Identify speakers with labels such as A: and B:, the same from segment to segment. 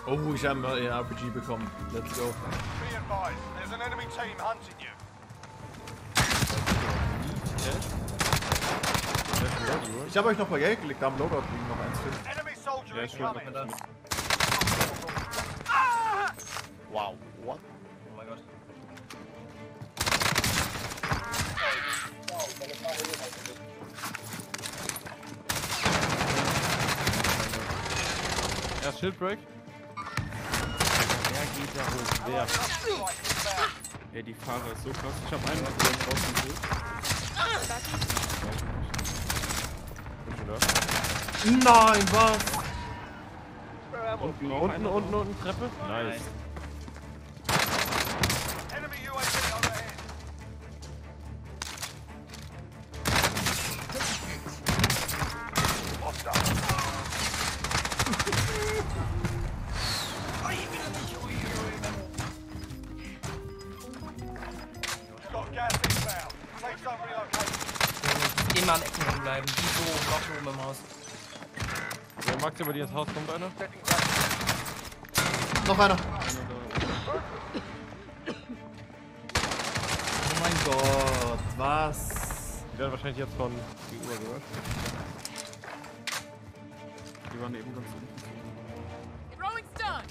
A: Oh, ich habe ein RPG bekommen. Let's go.
B: Be advised, there's an enemy team hunting you.
A: Ich habe euch noch mal Geld gelegt, da am Loadout liegen noch eins für.
B: Enemy soldier
C: Ja,
B: incoming.
D: Wow, what?
E: Oh mein Gott.
C: Ja, Shieldbreak. Wer geht da hoch? Wer? Ey, die Fahrer ist so krass. Ich hab einen rausgeholt.
A: Nein, was?
C: Unten, Treppe. Nice.
B: Enemy UAV overhead. Hostile. Got gas inbound. Safe zone relocated.
E: Immer an Ecken hängen bleiben. Die so noch oben im Haus.
C: Ja, Max, über dir ins Haus kommt einer.
A: Noch einer. Oh mein Gott, was?
C: Die werden wahrscheinlich jetzt von gegenüber gehört. Die waren eben ganz unten.
F: Throwing stun.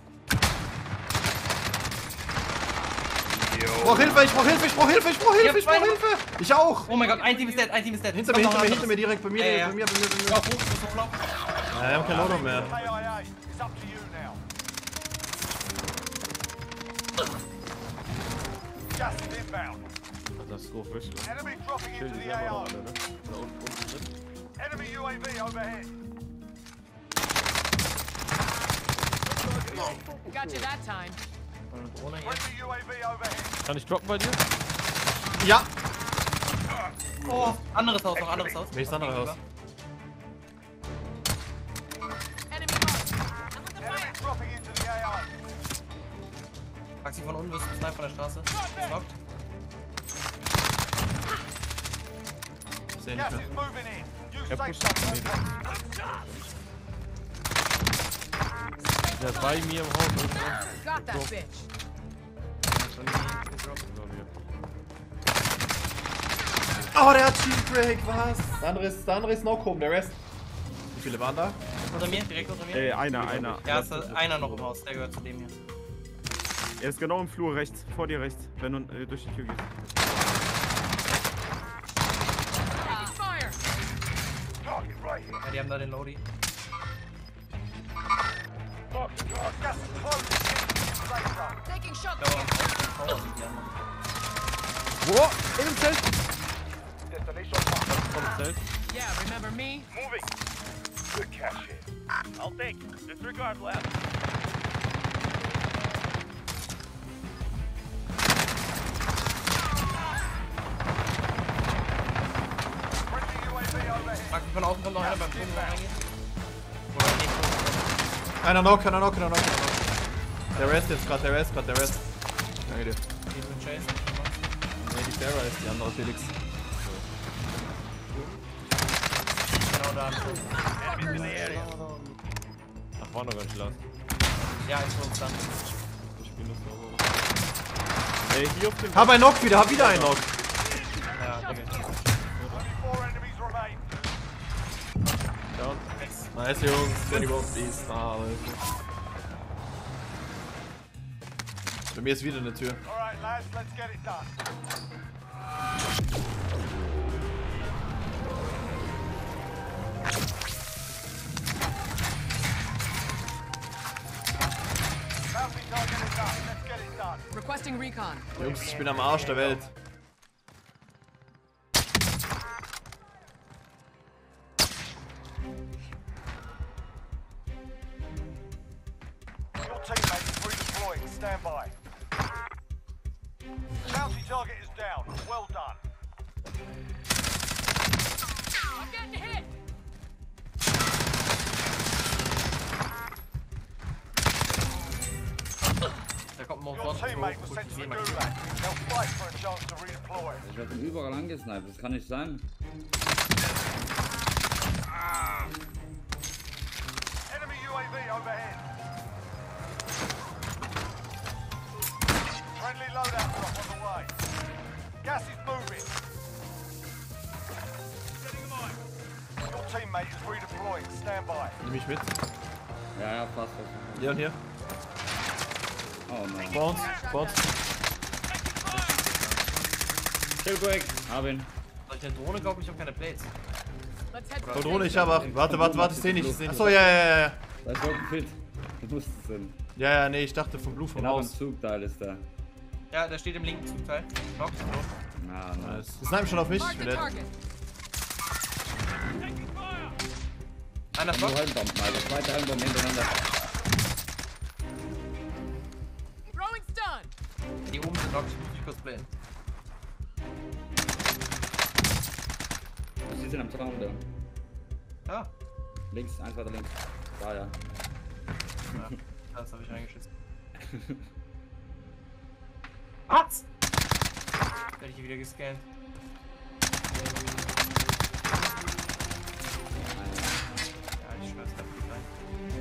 A: Ich brauch Hilfe, ich brauch Hilfe, ich brauch Hilfe, ich brauch Hilfe, ich brauch Hilfe! Ich auch!
E: Oh mein Gott, ein Team ist dead, ein Team ist dead.
A: Hinter mir, direkt, bei mir,
E: Ja, ja.
A: bei mir.
E: Ja, hoch, muss hochlaufen.
A: Ja, wir haben kein Loadout mehr.
B: KIA, it's up to you now. Gas is inbound.
C: Katastrophisch.
B: Enemy dropping
C: Chill
B: into
C: die
B: the
C: selber noch
B: AO.
C: alle, ne? Da unten drin.
B: Enemy UAV overhead.
F: Got you that time.
E: Drohne hier.
B: Friendly UAV overhead.
C: Kann ich droppen bei dir?
A: Ja!
E: Oh, anderes Haus, noch anderes Haus.
A: Welches andere Haus?
F: Enemy marked. I'm with the
B: Enemy
F: fire.
B: dropping into the AO.
E: Taxi von unten, wirst du Snipe von der Straße. Knockt.
A: Ich seh
B: Gas
A: nicht
B: is
A: mehr.
B: moving in. Use
C: Er
B: safe
C: pusht.
B: zone.
C: Der ist bei mir im Haus.
F: Got that bitch.
E: Schon die gedroppt.
A: Oh, der hat Shield Break, was? Der andere ist noch oben, der Rest. Wie viele waren da?
E: Unter mir, direkt unter mir.
C: Einer.
E: Ja, ist einer noch im Haus, der gehört zu dem hier.
C: Er ist genau im Flur rechts, vor dir rechts, wenn du durch die Tür gehst.
F: Taking fire.
B: Target right here.
E: Ja, die haben da den Lodi.
B: Gas is closing. Safe zone.
F: Taking shot.
E: Ich glaube, am Haus sind die anderen.
C: Wo? Im Zelt!
B: Destination marked.
C: Vom Zelt.
F: Yeah, remember me?
B: Moving. Good cash here.
D: I'll take it. Disregard left.
B: Friendly UAV overhead.
E: Max, von außen kommt noch einer beim Turm reingehen. Oder nicht?
A: Einer noch. Der Rest jetzt gerade, der Rest. Danke dir.
E: Die sind Chase.
A: Nee, die Sarah ist die andere Felix.
E: Genau da.
C: Nach vorne ganz lassen.
E: Ja, ich muss dann.
C: Ich spiele das so. Ey, hier auf dem.
A: Hab einen Knock wieder, hab wieder einen Knock.
E: Ja, okay.
B: Only 4 enemies remain.
C: Down.
A: Nice, Jungs. 21 Beast. Ah, Leute. Bei mir ist wieder eine Tür.
B: Alright, lads, let's get it done. Bounty target is up. Let's get it done.
F: Requesting recon.
A: Jungs, ich bin am Arsch der Welt.
B: Your teammate is redeploying. Stand by. Bounty target is down. Well done.
F: I'm getting hit.
E: Da kommt ein
B: Your
E: Monster.
B: teammate was sent to the gulag. They'll fight for a chance to redeploy.
G: Ich werde von überall angesniped, das kann nicht sein.
B: Enemy UAV overhead. Friendly loadout drop on the way. Gas is moving. Your teammate is redeploying. Stand by.
A: Nimm mich mit.
G: Ja, ja, passt.
A: Hier und hier.
G: Oh nein.
A: Vor uns. Vor uns.
G: Shellbreak. Hab ihn.
E: Soll ich eine Drohne kaufen? Ich habe keine Plates.
F: Let's head
A: Oh,
F: for
A: Drohne, ich habe. Warte, ich seh nicht. Achso, ja.
G: Da ist Open Fit. Du musst es sein.
A: Ja, nee, ich dachte vom Blue vom
G: Genau im
A: Haus.
G: Zugteil ist da.
E: Ja, der steht im linken Zugteil. Knock.
G: Ah, nice.
A: Die snipen schon auf mich.
F: Mark
A: Ich
F: the
A: bin dead.
F: target.
E: Einer
G: Nur
E: Knock.
G: Hallenbomben, Alter. Zweite Hallenbomben hintereinander.
F: Throwing stun.
E: Die oben sind Knocks. Ich muss mich kurz playen.
G: Sie sind am Traum da.
E: Ja.
G: Links, eins weiter links. Da, ja.
E: Das habe ich reingeschissen. Was? Werde ich hier wieder gescannt. Ja, ich schwör's, da geht rein.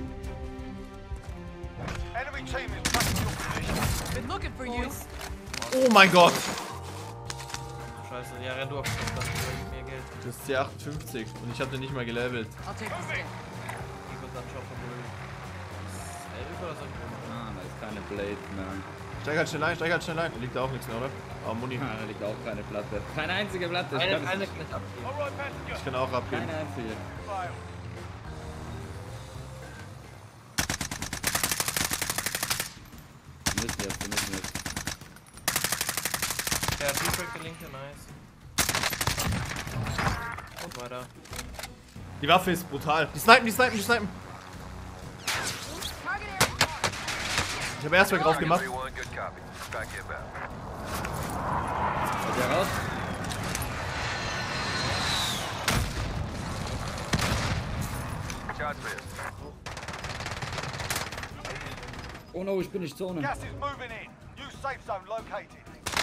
B: Enemy team is tracking your position.
F: Been looking for you.
A: Oh mein Gott.
E: Scheiße, ja, renn du auf den Kopf, dann mehr Geld.
A: Das ist C58 und ich hab den nicht mal gelevelt.
F: I'll take the stick.
E: Ich würde dann shoppen, wo 11 oder so.
G: Ah, da ist keine Blade mehr.
A: Steig halt schnell ein. Da liegt da auch nichts mehr, oder? Aber Muni.
G: Ah, da liegt auch keine Platte. Keine einzige Platte. Ich
E: Eine
G: kann
E: kann
G: es-
E: ich abgeben.
D: Alright, passenger.
A: Ich kann auch abgeben.
G: Keine einzige.
B: Fail.
G: Wir müssen jetzt.
E: Der T-Break, der linke, nice. Und weiter.
A: Die Waffe ist brutal. Die snipen.
F: Target area.
A: Ich habe Airsback drauf gemacht.
B: Everyone, good copy. Back inbound.
G: Seid ihr raus?
B: Shots missed.
G: Oh no, ich bin nicht Zone.
B: Gas is moving in. New safe zone located.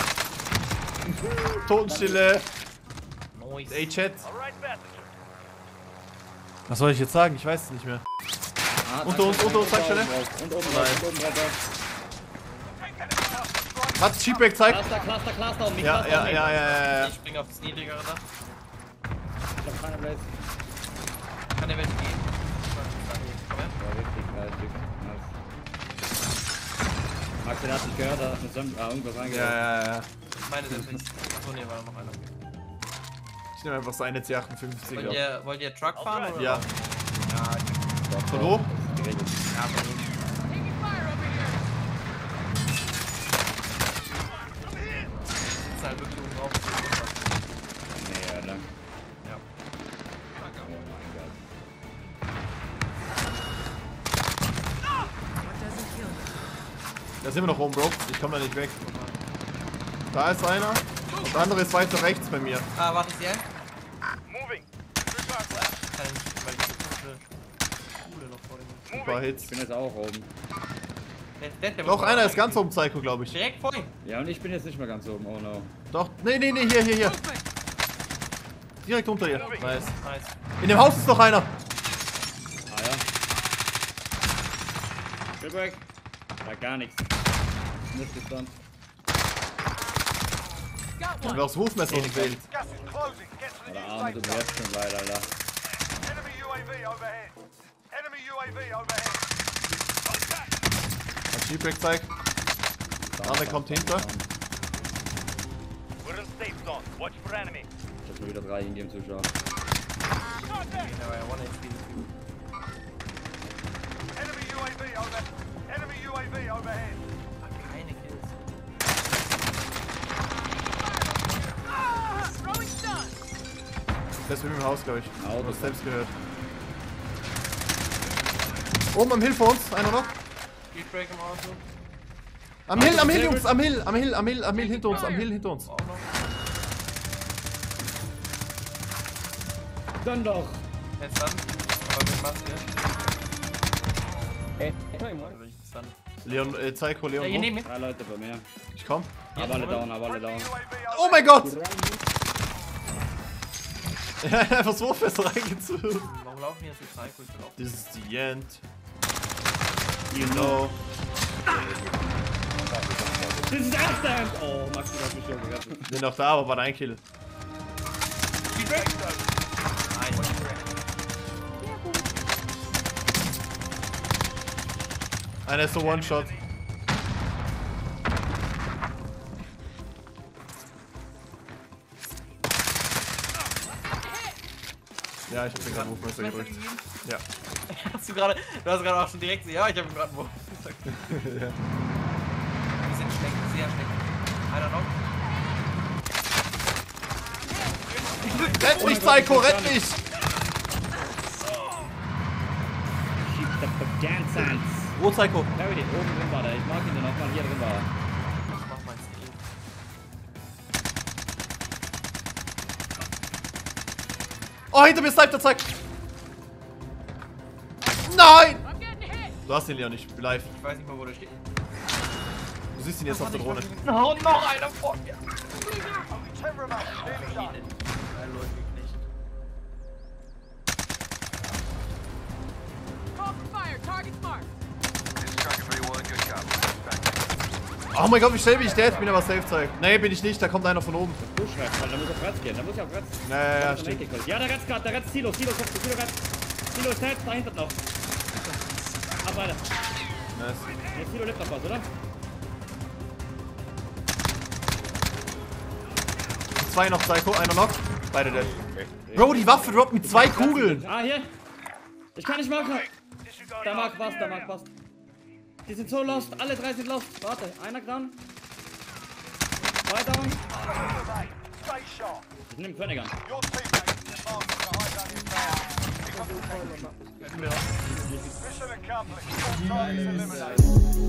A: Totenstille.
E: Nice.
A: Ey, Chat.
D: Alright, passenger.
A: Was soll ich jetzt sagen? Ich weiß es nicht mehr.
G: Ah,
A: Unter uns, Tankstelle.
G: Und oben drauf.
A: Hat Cheapback zeigt.
G: Cluster, nicht
A: Ja.
E: Ich springe auf das niedrigere Dach.
G: Ich hab keine Blades.
E: Kann der welche gehen? Komm her.
G: Ja, richtig. Nice. Max, der hat nicht gehört, da hat irgendwas reingehört.
A: Ja.
E: Meine sind nicht. Achso, ne, war noch einer.
A: Ich nehme einfach seine C58 auf.
E: Wollt ihr Truck fahren oder?
A: Ja.
G: Doch,
A: Von wo?
G: Geregelt.
E: Ja, von hinten.
F: Taking fire over here.
E: Sitzen halt wirklich oben drauf.
G: Nee, Alter.
E: Ja.
G: Oh mein Gott.
F: What doesn't kill you?
A: Da sind wir noch oben, Bro. Ich komme da nicht weg. Da ist einer. Und der andere ist weiter rechts bei mir.
E: Ah, warte, ist die ein?
D: Moving. Disregard left.
E: Kann ich nicht, weil diese komische Schule noch vor dem.
A: Ein paar Hits.
G: Ich bin jetzt auch oben.
E: Der
A: Doch, einer ist ganz oben, Psycho, glaube ich.
E: direkt vor ihm.
G: Ja, und ich bin jetzt nicht mehr ganz oben, oh no.
A: Doch. Nee, hier.
F: Movement.
A: Direkt unter dir. Nice.
E: Nice.
A: In dem Haus ist noch einer.
G: Ah ja. Shipwreck. Da gar nichts. Nicht gestunt.
F: Got
A: Wer
F: one.
A: das Hufmesser nicht wählt.
B: Gas is closing. Get to the
G: Oder
B: new
G: Arme,
B: safe
G: du
B: zone.
G: wärst schon weit, Alter.
B: Enemy UAV overhead. Enemy UAV overhead.
A: Hat Cheapback zeigt. Der andere kommt hinter.
D: We're in safe zone. Watch for enemy.
G: Ich hab schon wieder 3 Ingame-Zuschauer.
E: Der war ja 1 HP.
B: Enemy UAV over. Enemy UAV overhead.
E: Keine Kills.
F: Throwing stun.
A: Der ist mit mir im Haus, glaube ich.
G: Auto.
A: Du hast selbst gehört. Oben am Hill vor uns. Einer noch.
E: Speedbreak im Auto.
A: Am Hill, Jungs. Am Hill hinter uns.
E: Auch noch.
G: Dann doch.
E: Jetzt dann. Aber mit Maske. Da will ich jetzt dann.
A: Leon, Psycho, Leon.
E: Ja, hier
A: wo?
E: neben mir.
G: 3 Leute bei mir.
A: Ich komm.
G: Aber alle down, aber alle down.
B: UAV
A: Oh mein Gott! Er hat einfach so fest reingezogen.
E: Warum laufen hier jetzt die Psycho? Ich will auch.
A: This is the end. You know.
G: Das ist Abstand! Oh, Max, du hast mich schon gerettet.
A: Sind noch da, aber war dein Kill. Einer ist so One-Shot. Ja, ich hab den gerade Wurfmesser gedrückt. Ja.
E: Du hast gerade auch schon direkt so, ja, ich hab gerade wo. Die sind schlecht, sehr schlecht. Einer noch.
A: Rett mich, Psycho, rett mich!
G: Keep the Baganzans.
A: Wo, Psycho?
G: Larry, oben drin war der. Ich mag ihn dann auch mal hier drin war.
E: Ich mach mein Stil.
A: Oh, hinter mir sniped der Zack! Nein!
F: I'm getting hit.
A: Du hast ihn ja nicht live.
E: Ich weiß nicht mal, wo der steht.
A: Du siehst ihn jetzt auf der Drohne.
E: Oh, noch einer vor mir.
B: Only 10 remain. Nearly done.
E: Er läuft nicht.
F: Call for fire. Target's marked.
A: Oh mein Gott, wie schnell bin ich der? Ich bin aber safe, Zeug. Nee, bin ich nicht, da kommt einer von oben.
G: Buschreif, weil da muss auf Ratz gehen. Da muss ich auf Ratz.
A: Ja, stimmt.
G: Ja, der Ratz gerade, der Ratz Silo, Silo, kommt, Silo Ratz. Silo ist halt, da hinten noch. Ab weiter.
A: Nice.
G: Der Silo lebt noch was, oder?
A: Zwei noch, Psycho, einer noch. Beide dead. Bro, die Waffe droppt mit 2 Kugeln.
G: Ah, hier. Ich kann nicht machen. Da mag was, da mag was. Die sind so lost, alle 3 sind lost. Warte, einer dran. 2 down.
B: Stay sharp.
G: Ich nehme Pfennig an.
B: Your teammates is marked for the high value inbound. Mission accomplished. All targets eliminated.